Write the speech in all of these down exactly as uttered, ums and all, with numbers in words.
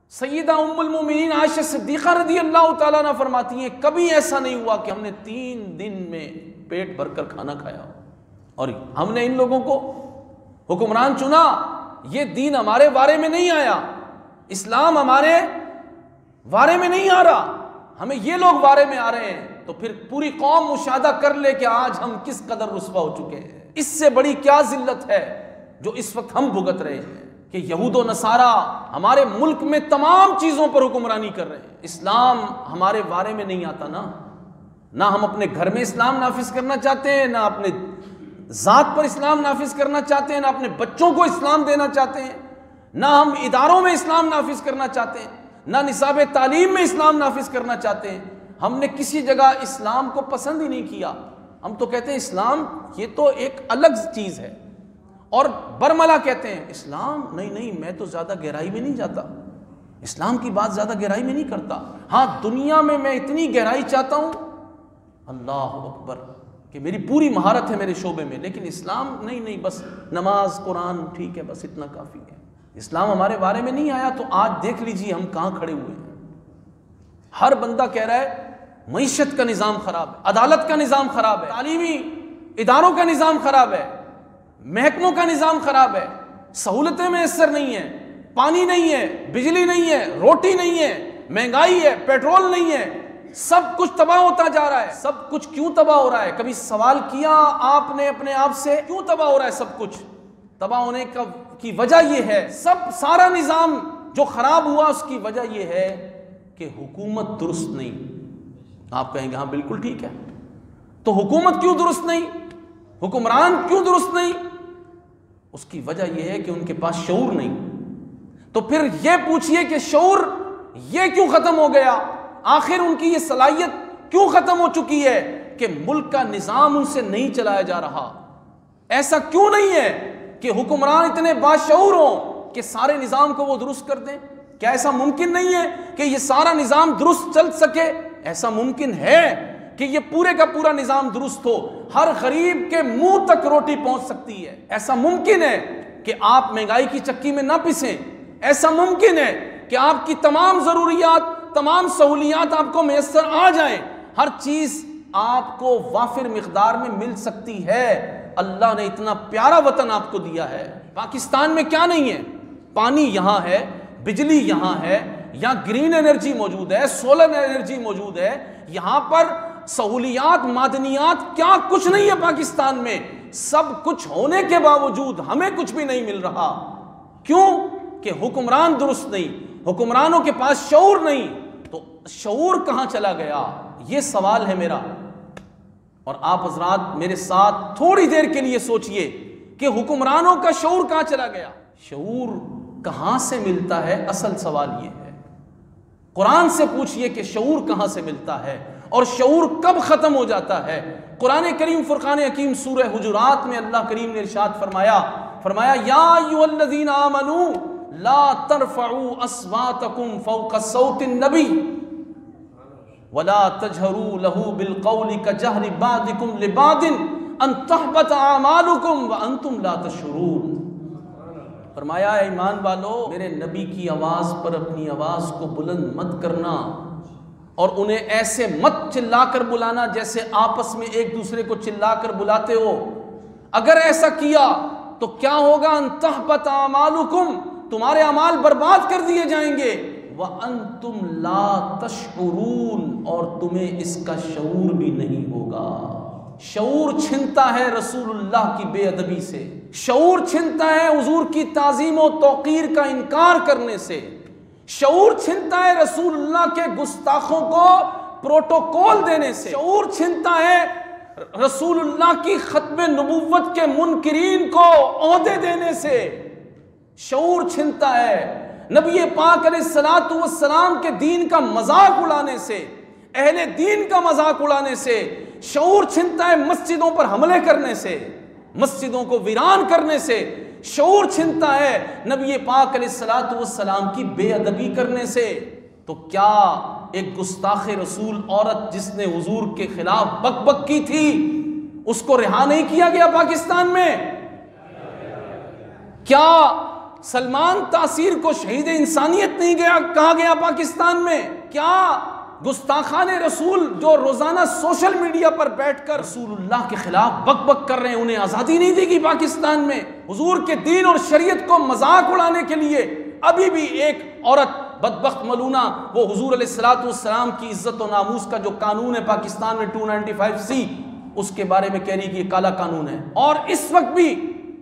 सैयदा उम्मुल मोमिनीन आयशा सिद्दीक़ा रज़ी अल्लाह ताला अन्हा फरमाती हैं, कभी ऐसा नहीं हुआ कि हमने तीन दिन में पेट भरकर खाना खाया। और हमने इन लोगों को हुक्मरान चुना, ये दीन हमारे बारे में नहीं आया, इस्लाम हमारे बारे में नहीं आ रहा, हमें ये लोग बारे में आ रहे हैं। तो फिर पूरी कौम मुशाहदा कर ले कि आज हम किस कदर रुस्वा हो चुके हैं। इससे बड़ी क्या जिल्लत है जो इस वक्त हम भुगत रहे हैं कि यहूद व नसारा हमारे मुल्क में तमाम चीज़ों पर हुक्मरानी कर रहे हैं। इस्लाम हमारे बारे में नहीं आता ना, ना हम अपने घर में इस्लाम नाफिज करना चाहते हैं, ना अपने ज़ात पर इस्लाम नाफिज करना चाहते हैं, ना अपने बच्चों को इस्लाम देना चाहते हैं, ना हम इदारों में इस्लाम नाफिज करना चाहते हैं, ना निसाब तालीम में इस्लाम नाफिज करना चाहते हैं। हमने किसी जगह इस्लाम को पसंद ही नहीं किया। हम तो कहते हैं इस्लाम ये तो एक अलग चीज़ है, और बरमला कहते हैं इस्लाम नहीं नहीं मैं तो ज़्यादा गहराई में नहीं जाता, इस्लाम की बात ज़्यादा गहराई में नहीं करता। हाँ, दुनिया में मैं इतनी गहराई चाहता हूँ, अल्लाह अकबर, कि मेरी पूरी महारत है मेरे शोबे में, लेकिन इस्लाम नहीं नहीं बस नमाज कुरान ठीक है, बस इतना काफ़ी है। इस्लाम हमारे बारे में नहीं आया। तो आज देख लीजिए हम कहाँ खड़े हुए हैं। हर बंदा कह रहा है मईशत का निज़ाम ख़राब है, अदालत का निज़ाम ख़राब है, तालीमी इदारों का निज़ाम ख़राब है, महकमों का निज़ाम ख़राब है, सहूलतें मैसर नहीं है, पानी नहीं है, बिजली नहीं है, रोटी नहीं है, महंगाई है, पेट्रोल नहीं है, सब कुछ तबाह होता जा रहा है। सब कुछ क्यों तबाह हो रहा है? कभी सवाल किया आपने अपने आप से, क्यों तबाह हो रहा है? सब कुछ तबाह होने का की वजह यह है, सब सारा निज़ाम जो ख़राब हुआ उसकी वजह यह है कि हुकूमत दुरुस्त नहीं। आप कहेंगे हाँ बिल्कुल ठीक है, तो हुकूमत क्यों दुरुस्त नहीं, हुक्मरान क्यों दुरुस्त नहीं? उसकी वजह यह है कि उनके पास शऊर नहीं। तो फिर यह पूछिए कि शऊर ये क्यों खत्म हो गया? आखिर उनकी ये सलाहियत क्यों खत्म हो चुकी है कि मुल्क का निज़ाम उनसे नहीं चलाया जा रहा? ऐसा क्यों नहीं है कि हुक्मरान इतने बाशऊर हों कि सारे निज़ाम को वो दुरुस्त कर दें? क्या ऐसा मुमकिन नहीं है कि ये सारा निज़ाम दुरुस्त चल सके? ऐसा मुमकिन है कि ये पूरे का पूरा निज़ाम दुरुस्त हो, हर गरीब के मुंह तक रोटी पहुंच सकती है। ऐसा मुमकिन है कि आप महंगाई की चक्की में ना पिसें। ऐसा मुमकिन है कि आपकी तमाम ज़रूरियात, तमाम सहूलियात आपको मैसर आ जाएं, हर चीज़ आपको वाफिर मिकदार में मिल सकती है। अल्लाह ने इतना प्यारा वतन आपको दिया है। पाकिस्तान में क्या नहीं है? पानी यहाँ है, बिजली यहाँ है, यहाँ ग्रीन एनर्जी मौजूद है, सोलर एनर्जी मौजूद है, यहाँ पर सहूलियात, मादनियात, क्या कुछ नहीं है पाकिस्तान में। सब कुछ होने के बावजूद हमें कुछ भी नहीं मिल रहा। क्यों? कि हुक्मरान दुरुस्त नहीं, हुक्मरानों के पास शऊर नहीं। तो शऊर कहाँ चला गया? ये सवाल है मेरा। और आप हजरात मेरे साथ थोड़ी देर के लिए सोचिए कि हुक्मरानों का शऊर कहाँ चला गया? शऊर कहाँ से मिलता है? असल सवाल ये है। कुरान से पूछिए कि शऊर कहाँ से मिलता है और शऊर कब खत्म हो जाता है। कुरान करीम फुरकान हकीम सूरह हुजुरात में अल्लाह करीम ने इरशाद फरमाया फरमाया या अय्युहल्लज़ीना आमनू ला तरफ़ऊ अस्वातकुम फ़ौक़ सौतिन नबी वला तजहरू लहू बिलक़ौलि कजहरि बादिकुम लिबादिन अन तहबत आमालुकुम व अंतुम ला तशऊरून। फरमाया ईमान वालो, मेरे नबी की आवाज़ पर अपनी आवाज़ को बुलंद मत करना और उन्हें ऐसे मत चिल्लाकर बुलाना जैसे आपस में एक दूसरे को चिल्लाकर बुलाते हो। अगर ऐसा किया तो क्या होगा? अंतहबत आमालुकुम, तुम्हारे अमाल बर्बाद कर दिए जाएंगे। व अंतुम ला तशऊरून, और तुम्हें इसका शऊर भी नहीं होगा। शऊर छिनता है रसूलुल्लाह की बेअदबी से, शऊर छिनता है हुजूर की ताज़ीम और तौक़ीर का इनकार करने से, शऊर छिनता है रसूलुल्लाह के गुस्ताखों को प्रोटोकॉल देने से, शऊर छिनता है रसूलुल्लाह की खत्म नबुव्वत के मुनकिरीन को ओहदे देने से, शऊर छिनता है नबी पाक अलैहिस्सलातु वस्सलाम के दीन का मजाक उड़ाने से, अहले दीन का मजाक उड़ाने से, शऊर छिनता है मस्जिदों पर हमले करने से, मस्जिदों को वीरान करने से, शऊर छिनता है नबी पाक अलैहिस्सलातु वस्सलाम की बेअदबी करने से। तो क्या एक गुस्ताखे रसूल औरत जिसने हुजूर के खिलाफ बकबक की थी उसको रिहा नहीं किया गया पाकिस्तान में? क्या सलमान तासीर को शहीद इंसानियत नहीं गया कहा गया पाकिस्तान में? क्या गुस्ताखाने रसूल जो रोजाना सोशल मीडिया पर बैठकर रसूलुल्लाह के खिलाफ बक बक कर रहे हैं, उन्हें आजादी नहीं देगी पाकिस्तान में? हुजूर के दीन और शरीयत को मजाक उड़ाने के लिए अभी भी एक औरत बदबख्त मलूना, वो हुजूर अलैहिस्सलातु वस्सलाम की इज्जत और नामूस का जो कानून है पाकिस्तान में दो सौ पचानवे सी, उसके बारे में कह रही कि ये काला कानून है। और इस वक्त भी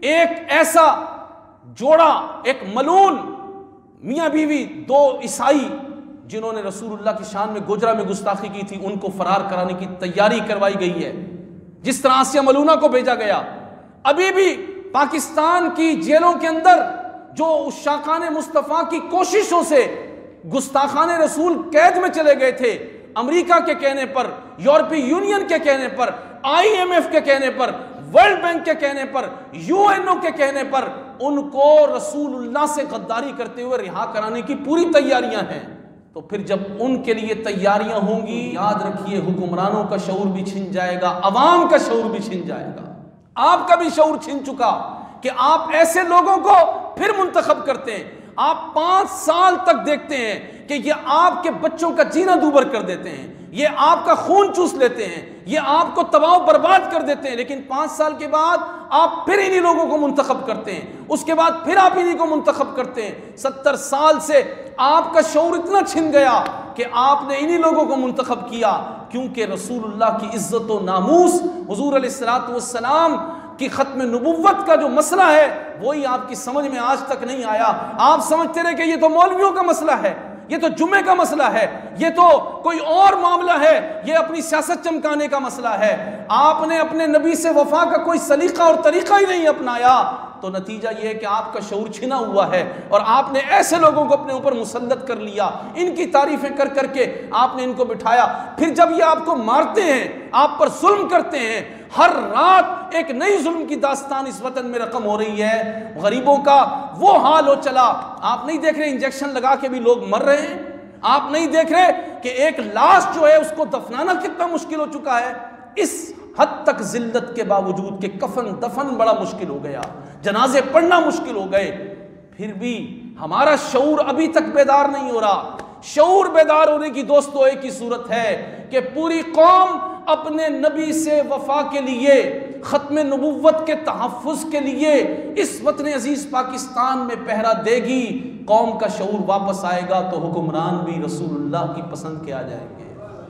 एक ऐसा जोड़ा, एक मलून मियां बीवी, दो ईसाई जिन्होंने रसूलुल्लाह की शान में गोजरा में गुस्ताखी की थी, उनको फरार कराने की तैयारी करवाई गई है। जिस तरह आसिया मलूना को भेजा गया, अभी भी पाकिस्तान की जेलों के अंदर जो उशाकाने मुस्तफ़ा की कोशिशों से गुस्ताखाने रसूल कैद में चले गए थे, अमेरिका के कहने पर, यूरोपीय यूनियन के कहने पर, आईएमएफ के कहने पर, वर्ल्ड बैंक के कहने पर, यूएनओ के कहने पर, उनको रसूलुल्लाह से गद्दारी करते हुए रिहा कराने की पूरी तैयारियां हैं। तो फिर जब उनके लिए तैयारियां होंगी, याद रखिए हुक्मरानों का शऊर भी छिन जाएगा, अवाम का शऊर भी छिन जाएगा। आपका भी शऊर छिन चुका कि आप ऐसे लोगों को फिर मुंतखब करते हैं। आप पांच साल तक देखते हैं कि ये आपके बच्चों का जीना दूभर कर देते हैं, ये आपका खून चूस लेते हैं, ये आपको तबाह बर्बाद कर देते हैं, लेकिन पांच साल के बाद आप फिर इन्हीं लोगों को मुंतखब करते हैं, उसके बाद फिर आप इन्हीं को मुंतखब करते हैं। सत्तर साल से आपका शऊर इतना छिन गया कि आपने इन्हीं लोगों को मुंतखब किया, क्योंकि रसूलुल्लाह की इज्जत व नामूस, हुजूर अलैहिस्सलातु वस्सलाम कि खत्म नबुव्वत का जो मसला है वही आपकी समझ में आज तक नहीं आया। आप समझते रहे कि ये तो मौलवियों का मसला है, ये तो जुम्मे का मसला है, ये तो कोई और मामला है, ये अपनी सियासत चमकाने का मसला है। आपने अपने नबी से वफा का कोई सलीका और तरीका ही नहीं अपनाया, तो नतीजा ये है कि आपका शऊर छिना हुआ है और आपने ऐसे लोगों को अपने ऊपर मुसल्लत कर लिया, इनकी तारीफें कर करके आपने इनको बिठाया। फिर जब ये आपको मारते हैं, आप पर जुल्म करते हैं, हर रात एक नई जुल्म की दास्तान इस वतन में रकम हो रही है। गरीबों का वो हाल हो चला, आप नहीं देख रहे इंजेक्शन लगा के भी लोग मर रहे हैं, आप नहीं देख रहे कि एक लाश जो है उसको दफनाना कितना मुश्किल हो चुका है। इस हद तक जिल्लत के बावजूद के कफन दफन बड़ा मुश्किल हो गया, जनाजे पढ़ना मुश्किल हो गए, फिर भी हमारा शऊर अभी तक बेदार नहीं हो रहा। शऊर बेदार होने की दोस्तों एक ही सूरत है कि पूरी कौम अपने नबी से वफा के लिए, खत्म नबुव्वत के तहफ़्फ़ुज़ के लिए इस वतन अजीज पाकिस्तान में पहरा देगी। कौम का शऊर वापस आएगा तो हुक्मरान भी रसूलुल्लाह की पसंद के आ जाएंगे।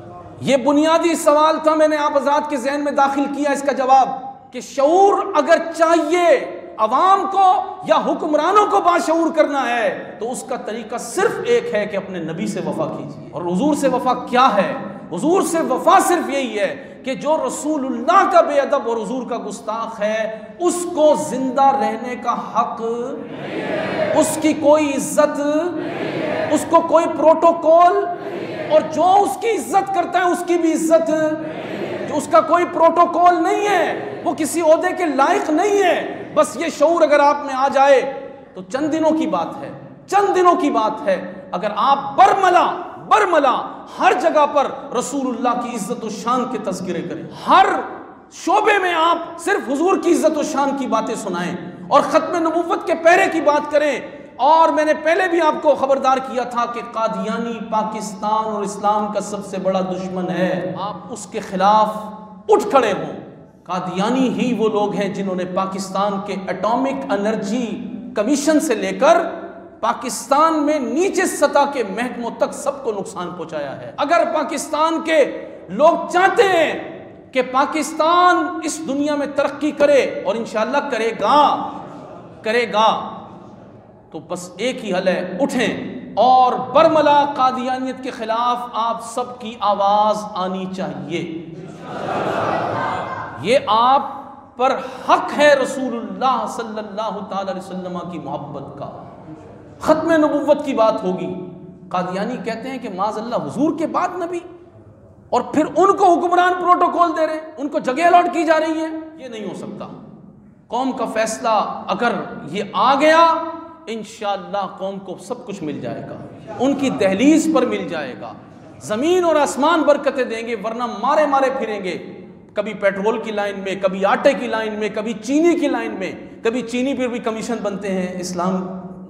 ये बुनियादी सवाल था, मैंने आप हज़रात के ज़हन में दाखिल किया इसका जवाब कि शऊर अगर चाहिए अवाम को या हुक्मरानों को बाशऊर करना है तो उसका तरीका सिर्फ एक है कि अपने नबी से वफा कीजिए। और हुजूर से वफा क्या है? हुजूर से वफा सिर्फ यही है कि जो रसूलुल्लाह का बेअदब और हुजूर का गुस्ताख है उसको जिंदा रहने का हक, उसकी कोई इज्जत, उसको कोई प्रोटोकॉल, और जो उसकी इज्जत करता है उसकी भी इज्जत, जो उसका कोई प्रोटोकॉल नहीं है, वो किसी ओहदे के लायक नहीं है। बस ये शऊर अगर आप में आ जाए तो चंद दिनों की बात है, चंद दिनों की बात है। अगर आप बरमला बरमला हर जगह पर रसूलुल्लाह की इज्जत और शान के तज़किरे करें, हर शोबे में आप सिर्फ हुजूर की इज्जत और शान की बातें सुनाएं और खत्म नबुव्वत के पहरे की बात करें। और मैंने पहले भी आपको खबरदार किया था कि कादियानी पाकिस्तान और इस्लाम का सबसे बड़ा दुश्मन है, आप उसके खिलाफ उठ खड़े हों। कादियानी ही वो लोग हैं जिन्होंने पाकिस्तान के एटॉमिक एनर्जी कमीशन से लेकर पाकिस्तान में नीचे सतह के महकमों तक सबको नुकसान पहुंचाया है। अगर पाकिस्तान के लोग चाहते हैं कि पाकिस्तान इस दुनिया में तरक्की करे, और इंशाअल्लाह करेगा करेगा तो बस एक ही हल है, उठें और बरमला कादियानियत के खिलाफ आप सबकी आवाज आनी चाहिए। ये आप पर हक है रसूलुल्लाह सल्लल्लाहु तआला अलैहि वसल्लम की मोहब्बत का। खत्म नबुव्वत की बात होगी, कादियानी कहते हैं कि माज़अल्लाह हुजूर के बाद नबी, और फिर उनको हुक्मरान प्रोटोकॉल दे रहे हैं, उनको जगह अलॉट की जा रही है। ये नहीं हो सकता। कौम का फैसला अगर ये आ गया, इंशाअल्लाह कौम को सब कुछ मिल जाएगा, उनकी दहलीज पर मिल जाएगा, जमीन और आसमान बरकतें देंगे, वरना मारे मारे फिरेंगे, कभी पेट्रोल की लाइन में, कभी आटे की लाइन में, कभी चीनी की लाइन में। कभी चीनी पर भी कमीशन बनते हैं इस्लाम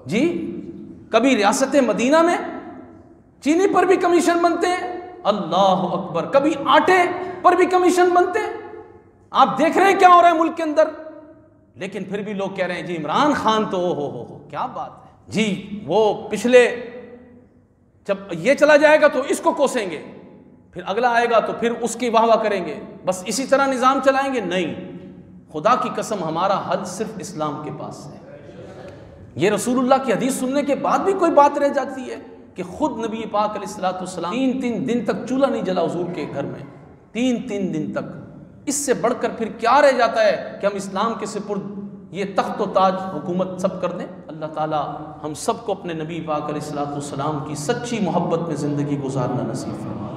जी कभी रियासत मदीना में चीनी पर भी कमीशन बनते हैं, अल्लाह अकबर, कभी आटे पर भी कमीशन बनते हैं। आप देख रहे हैं क्या हो रहा है मुल्क के अंदर। लेकिन फिर भी लोग कह रहे हैं जी इमरान खान तो ओ हो हो हो क्या बात है जी, वो पिछले जब ये चला जाएगा तो इसको कोसेंगे, फिर अगला आएगा तो फिर उसकी वाह वाह करेंगे, बस इसी तरह निज़ाम चलाएंगे। नहीं, खुदा की कसम हमारा हल सिर्फ इस्लाम के पास है। ये रसूलुल्लाह की हदीस सुनने के बाद भी कोई बात रह जाती है कि खुद नबी पाक अलैहिस्सलाम तीन तीन दिन तक चूल्हा नहीं जला हुजूर के घर में, तीन तीन दिन तक। इससे बढ़कर फिर क्या रह जाता है कि हम इस्लाम के सुपुर्द ये तख्त व ताज हुकूमत सब कर दें। अल्लाह ताला हम सबको अपने नबी पाक अलैहिस्सलाम की सच्ची मोहब्बत में ज़िंदगी गुजारना नसीब फरमाए।